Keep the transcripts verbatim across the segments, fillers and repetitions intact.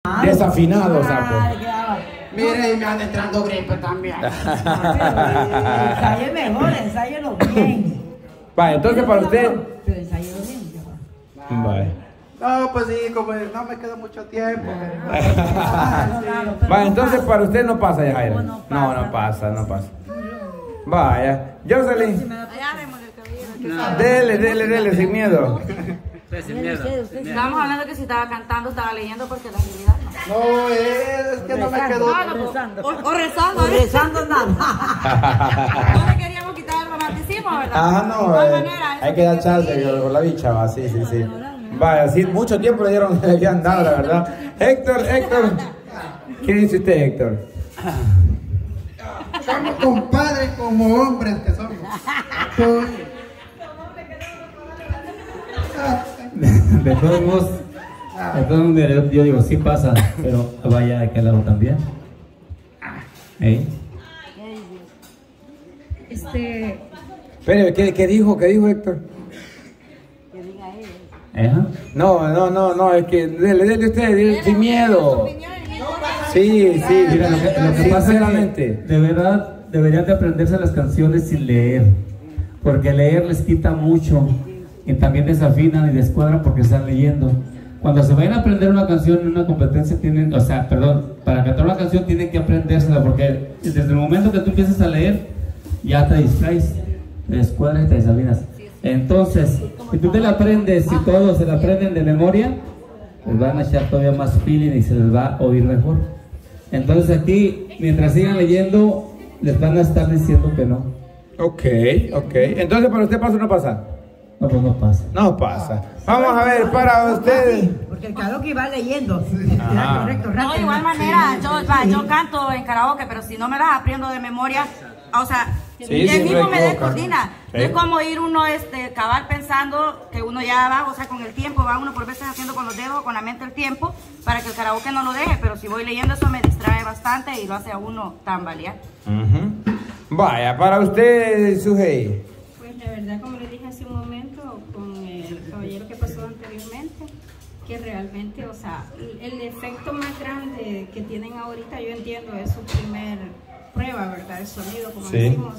Desafinado, sapo. Mire, y me anda entrando gripe también. Ensayo mejor, ensáyelo bien. Vale, entonces para usted. Pero ensáyelo bien. Vale. No, pues sí, como no me queda mucho tiempo. Vale, entonces para usted no pasa, Yajaira. No, no pasa, no pasa. Vaya, Jocelyn. Dele, dele, dele, sin miedo. Sin miedo. Estábamos hablando que si estaba cantando, estaba leyendo, porque la realidad no. No, es que no me quedó. O, o rezando. O rezando nada. No le queríamos quitar el romanticismo, ¿verdad? Ajá, no, de igual eh, manera, hay que dar chance con la bicha, va, sí, sí, sí. Vaya, sí, mucho tiempo le dieron, le habían dado, la verdad. Héctor, Héctor. ¿Qué dice usted, Héctor? Somos compadres como hombres que somos. De todos modos, de todos modos, yo, yo digo, sí pasa, pero vaya de aquel lado también. ¿Eh? Este... Pero, ¿qué, qué dijo? ¿Qué dijo Héctor? Que diga él. ¿Eh? No, no, no, no, es que dele, dele usted, dele, sin miedo. Sí, sí, Mira, lo que, lo que pasa es que de verdad deberían de aprenderse las canciones sin leer, porque leer les quita mucho y también desafinan y descuadran porque están leyendo. Cuando se vayan a aprender una canción en una competencia tienen, o sea, perdón, para cantar una canción tienen que aprendérsela, porque desde el momento que tú empiezas a leer ya te distraes, te descuadras y te desafinas. Entonces, si tú te la aprendes, si todos se la aprenden de memoria, les van a echar todavía más feeling y se les va a oír mejor. Entonces aquí, mientras sigan leyendo, les van a estar diciendo que no. Ok, ok. Entonces, ¿para usted pasa o no pasa? No, pues no pasa. No pasa. Vamos a ver, para ustedes. Porque el karaoke va leyendo. Ajá. Correcto, No, rápido. de igual manera, yo, va, yo canto en karaoke, pero si no me las aprendo de memoria, o sea, Sí, el siempre mismo me equivocan. descoordina. Sí. No es como ir uno este, cabal pensando que uno ya va, o sea, con el tiempo, va uno por veces haciendo con los dedos o con la mente el tiempo para que el karaoke no lo deje, pero si voy leyendo eso me distrae bastante y lo hace a uno tambalear. Uh-huh. Vaya, para usted, Sujei. Pues la verdad, como le dije hace un momento con el caballero que pasó anteriormente, que realmente, o sea, el efecto más grande que tienen ahorita, yo entiendo, es su primer prueba, ¿verdad? El sonido, como Sí. decimos.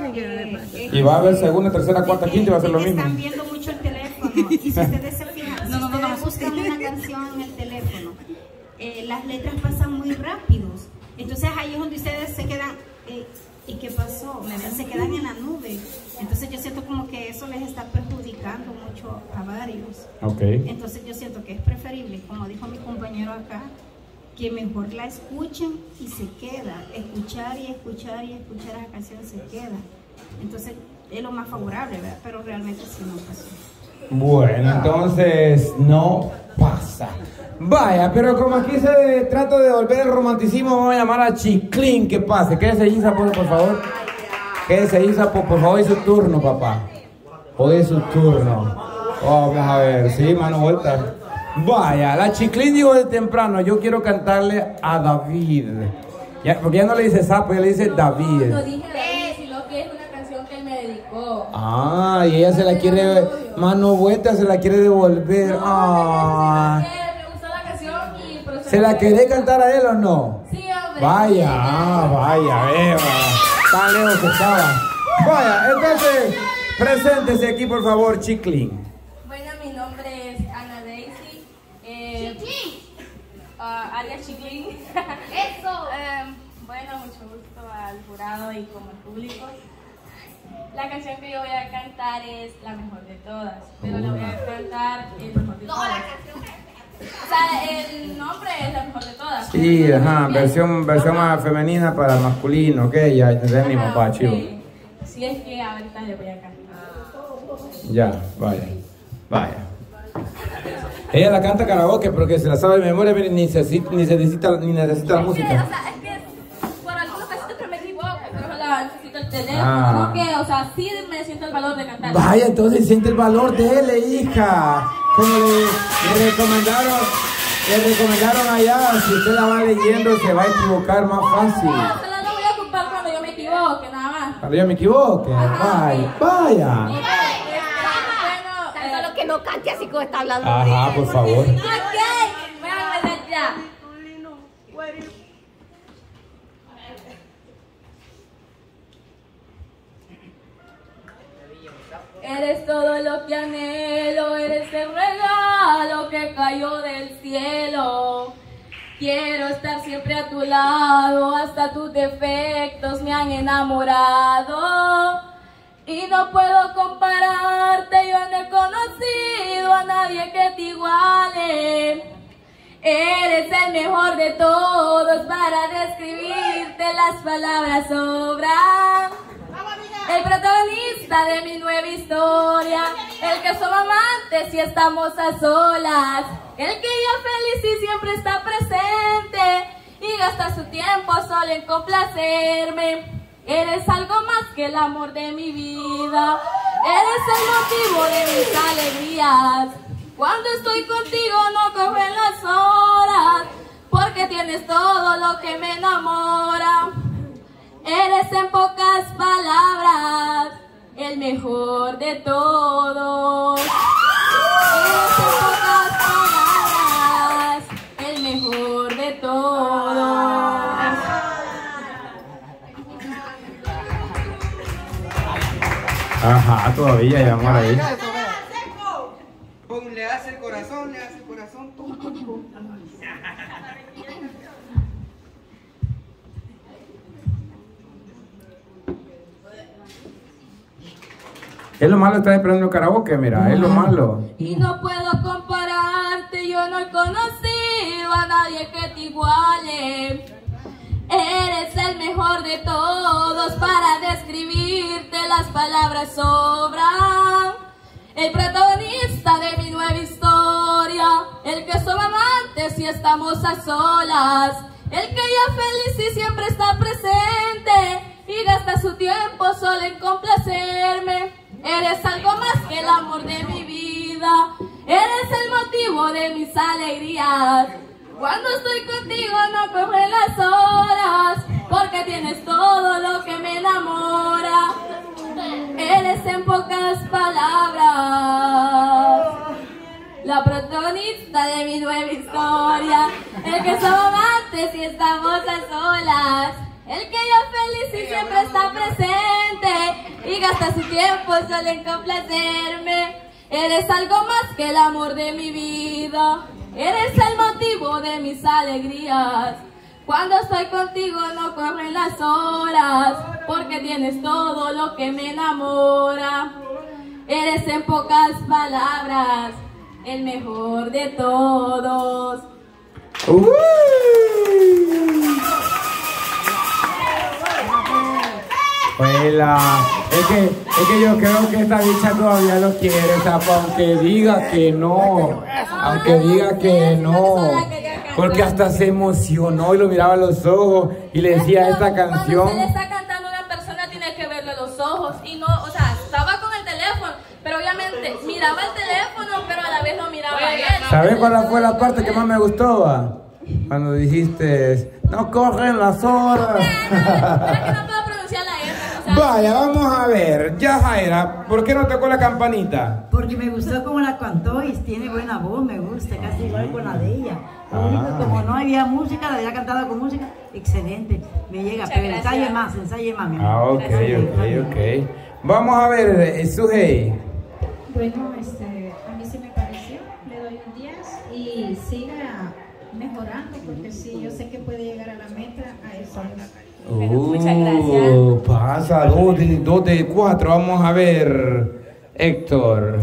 Eh, eh, Y va a haber segunda, tercera, cuarta, que- quinta y va a ser lo que mismo. Están viendo mucho el teléfono y si ustedes se fijan, No, no, no, no me ustedes asusten. buscan una canción en el teléfono, eh, las letras pasan muy rápidos. Entonces ahí es donde ustedes se quedan, eh, ¿y qué pasó? O sea, se quedan en la nube. Entonces yo siento como que eso les está perjudicando mucho a varios. Ok. Entonces yo siento que es preferible, como dijo mi compañero acá, que mejor la escuchen y se queda. Escuchar y escuchar y escuchar esa canción se queda. Entonces es lo más favorable, ¿verdad? Pero realmente sí no pasó. Bueno, entonces no pasa. Vaya, pero como aquí se trata de devolver el romanticismo, vamos a llamar a Chiclín que pase. Quédese Isa, por, por favor. Quédese Isa, por, por favor, hoy es su turno, papá. Hoy es su turno. Vamos a ver, sí, mano, vuelta. Vaya, la Chiclín dijo de temprano, yo quiero cantarle a David. Ya, porque ya no le dice sapo, ya le dice David. No dije David, sino que es una canción que él me dedicó. Ah, y ella se la quiere, mano vuelta, se la quiere devolver. Ah. Me gustó la canción y... pero ¿Se la querés cantar a él o no? Sí, hombre. Vaya, ah, vaya, vea. Tan lejos que estaba. Vaya, entonces, preséntese aquí, por favor, Chiclín. Bueno, mi nombre es Ana Daisy. Eh, uh, alias Chiclín. Eso. Eh, bueno, mucho gusto al jurado y como al público. La canción que yo voy a cantar es la mejor de todas, pero la voy a cantar el mejor de todas. No, la canción. O sea, el nombre es la mejor de todas. Sí, ajá, versión, versión más femenina para masculino, ok, ya entendés mi papá, chivo. Si es que ahorita le voy a cantar. Ya, vaya, vaya. Ella la canta karaoke porque se la sabe de memoria, miren, ni necesita, ni necesita, ni necesita la Es que, música. o sea, es que por algunos casitos pero me equivoco, pero la necesito el teléfono, Ah. no que, o sea, sí me siento el valor de cantar. Vaya, entonces siente el valor de él, hija. Como le, le recomendaron, le recomendaron allá, si usted la va leyendo se va a equivocar más fácil. No, solo lo voy a ocupar cuando yo me equivoque, nada más. Cuando yo me equivoque, vaya, vaya. Tan solo que no cante así como está hablando. Ajá, por favor. Ok, voy a empezar ya. eres todo lo que anhelo, eres el regalo que cayó del cielo. Quiero estar siempre a tu lado, hasta tus defectos me han enamorado. Y no puedo compararte, yo no he conocido a nadie que te iguale. Eres el mejor de todos, para describirte las palabras sobran. El protagonista de mi nueva historia, el que somos amantes y estamos a solas, el que ya feliz y siempre está presente y gasta su tiempo solo en complacerme. Eres algo más que el amor de mi vida, eres el motivo de mis alegrías. Cuando estoy contigo no corren las horas, porque tienes todo lo que me enamora. Eres en pocas palabras el mejor de todos. Eres en pocas palabras el mejor de todos. Ajá, todavía hay amor ahí. Le hace el corazón, le hace el corazón. Es lo malo de estar esperando el karaoke, mira, es lo malo. Y no puedo compararte, yo no he conocido a nadie que te iguale. Eres el mejor de todos, para describirte las palabras sobran. El protagonista de mi nueva historia, el que somos amantes y estamos a solas, el que ya feliz y siempre está presente y gasta su tiempo solo en complacerme. Eres algo más que el amor de mi vida, eres el motivo de mis alegrías. Cuando estoy contigo no corren las horas, porque tienes todo lo que me enamora. Eres en pocas palabras la protagonista de mi nueva historia, el que somos amantes y estamos a solas, el que ya feliz y siempre está presente y gasta su tiempo solo en complacerme. Eres algo más que el amor de mi vida, eres el motivo de mis alegrías. Cuando estoy contigo no corren las horas, porque tienes todo lo que me enamora. Eres en pocas palabras el mejor de todos. Uy. Hola. Es que, es que yo creo que esta bicha todavía lo quiere, o sea, aunque diga que no, aunque diga que no, porque hasta se emocionó y lo miraba a los ojos y le decía esta canción. Cuando se le está cantando a una persona tiene que verle los ojos y no, o sea, estaba con el teléfono, pero obviamente miraba el teléfono, pero a la vez no miraba a él. ¿Sabes cuál fue la parte que más me gustó? Va? Cuando dijiste, no corren las horas. Pero es que no puedo pronunciar la R. O sea, Vaya, vamos a ver. Ya, Jaira, ¿por qué no tocó la campanita? Porque me gustó cómo la cantó y tiene buena voz, me gusta, casi igual con la de ella. Lo único, Ah. como no había música, la había cantado con música, excelente, me llega, Muchas pero gracias. ensaye más, ensaye más. mi Ah, amor. ok, Ensaye, ok, ensaye. ok. Vamos a ver, eh, Sujei. Bueno, este, a mí sí me pareció, le doy un diez y siga mejorando porque sí, yo sé que puede llegar a la meta a eso. Muchas gracias. Uh, pasa, dos de, dos de cuatro. Vamos a ver, Héctor.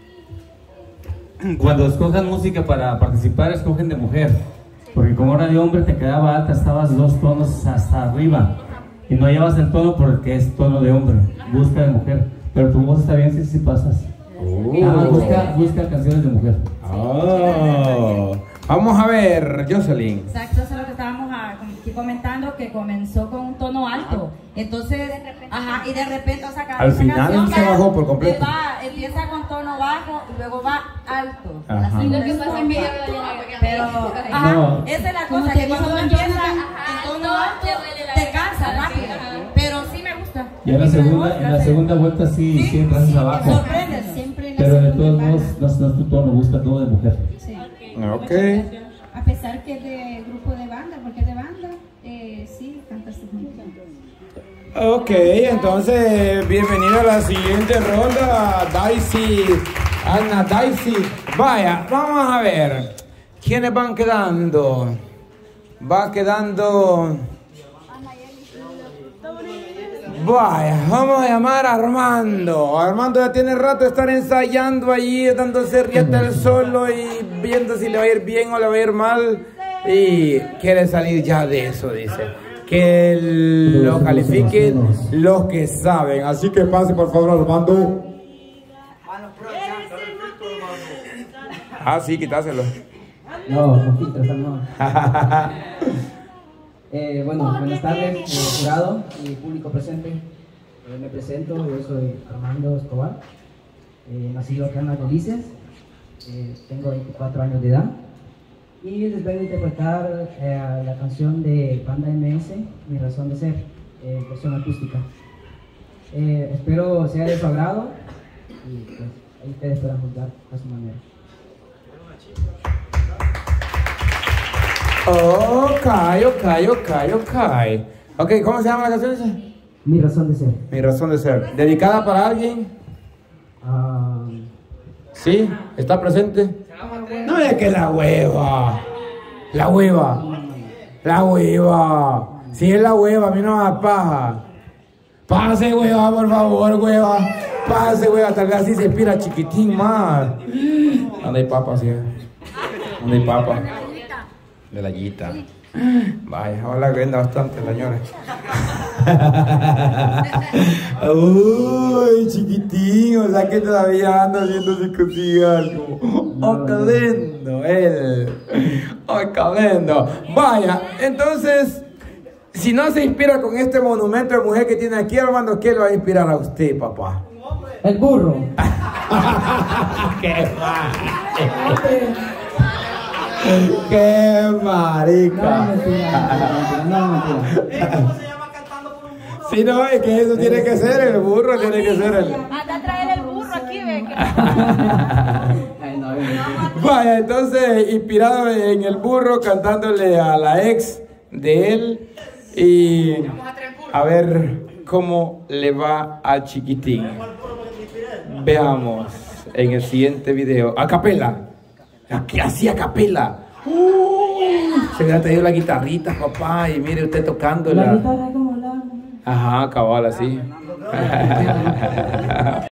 Cuando escojan música para participar, escogen de mujer. Porque como era de hombre te quedaba alta, estabas dos tonos hasta arriba. Y no llevas el tono porque es tono de hombre. Busca de mujer. Pero tu voz está bien si sí, sí pasas. Uh. Nada más busca, busca canciones de mujer. Oh. Vamos a ver, Jocelyn. Exacto, eso es lo que estábamos ah, aquí comentando, que comenzó con un tono alto. Entonces, ajá, y de repente, o sea, cada Al esa final canción se va- bajó por completo. va, empieza con tono bajo y luego va alto. Ajá. Así Lo no que es pasa es que yo- Pero, ajá, No. esa es la Como cosa, te que dijo cuando don empieza Jonathan, en tono ajá, alto, te duele la te cansa garganta, rápido. sí. Pero sí me gusta. Ya en la segunda, en la segunda vuelta sí, sí entras me abajo. sorprende. Siempre en la Pero de segunda todos parte. modos, no, no es tu tono, busca todo de mujer. Sí. Ok. A pesar que es de grupo de banda, porque es de banda, eh, sí, cantas tus músicas. Ok, entonces bienvenida a la siguiente ronda, Daisy, Ana Daisy. Vaya, vamos a ver, ¿quiénes van quedando? Va quedando... Vaya, vamos a llamar a Armando. Armando ya tiene rato de estar ensayando allí, dándose rieta el solo y viendo si le va a ir bien o le va a ir mal. Y quiere salir ya de eso, dice. Que lo califiquen los que saben. Así que pase por favor, Armando. Ah, sí, quitáselo. No, no filtros, no. eh, bueno, buenas tardes, eh, jurado y público presente. Eh, me presento, yo soy Armando Escobar. Eh, nacido acá en Las Delicias. Eh, tengo veinticuatro años de edad. Y les vengo a interpretar eh, la canción de Banda M S, Mi Razón de Ser, eh, versión acústica. Eh, espero sea de su agrado y pues ahí ustedes puedan juzgar a su manera. Ok, ok, ok, ok. Ok, ¿cómo se llama la canción esa? Mi Razón de Ser. Mi Razón de Ser. ¿Dedicada para alguien? Uh... ¿Sí? ¿Está presente? No es que la hueva. La hueva. La hueva. Si es la hueva, a mí no me da paja. Pase, hueva, por favor, hueva. Pase, hueva. Tal vez así se inspira chiquitín más. ¿Dónde hay papa, sí? ¿Dónde hay papa? De la yita. Vaya, ahora venda bastante, señores. Uy, chiquitín, o sea que todavía anda haciéndose cosillas algo. Oh, qué lindo, él. Oh, qué lindo. Vaya, entonces, si no se inspira con este monumento de mujer que tiene aquí, Armando, ¿qué le va a inspirar a usted, papá? El burro. ¡Qué mal! ¡Qué marica! No, mentira, no, mentira. Si no, es que eso tiene que ser el burro, tiene que ser el... Anda a traer el burro aquí, ve. Vaya, entonces, inspirado en el burro, cantándole a la ex de él. Y a ver cómo le va al chiquitín. Veamos en el siguiente video. A capela. Así a capela. Uh, se hubiera traído la guitarrita, papá. Y mire usted tocándola. La guitarra como la... Ajá, cabal, así.